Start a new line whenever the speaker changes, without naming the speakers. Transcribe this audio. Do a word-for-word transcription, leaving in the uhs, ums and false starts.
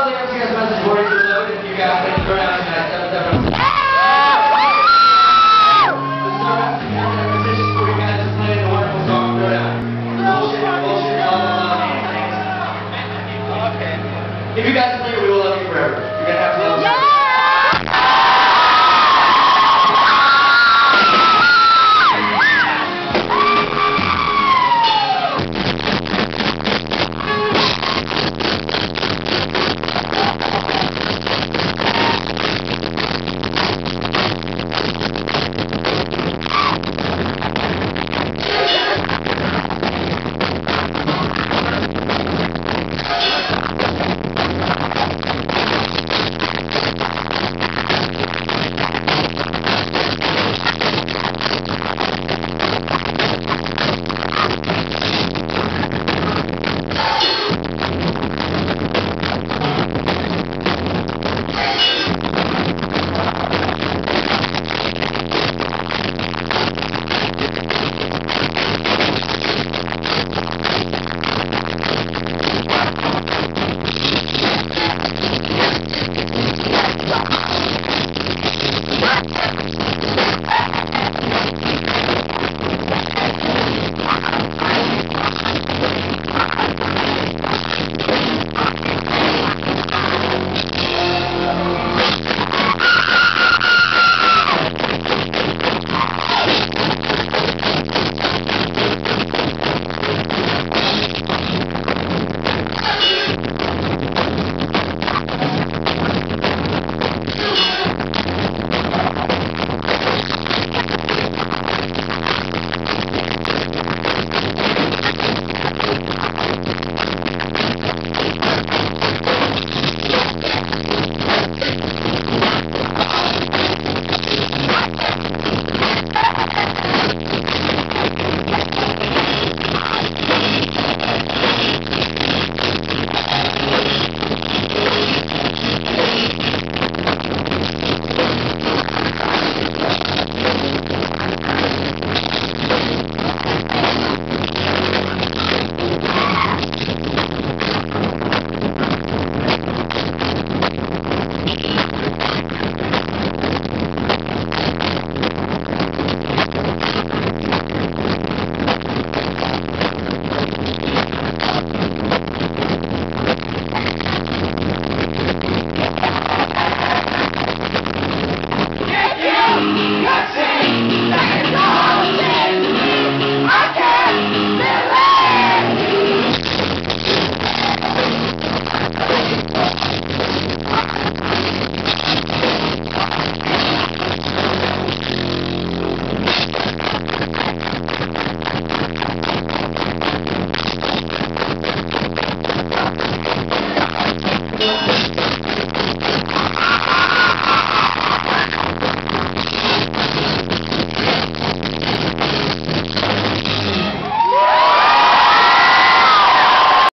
I'll answer you guys' message for you. If you guys can throw down tonight, seven seven. This is our petition for you guys to play the wonderful song Throwdown. Bullshit, bullshit, love, love, love. Okay. If you guys play it, we will love you forever. You're gonna have to love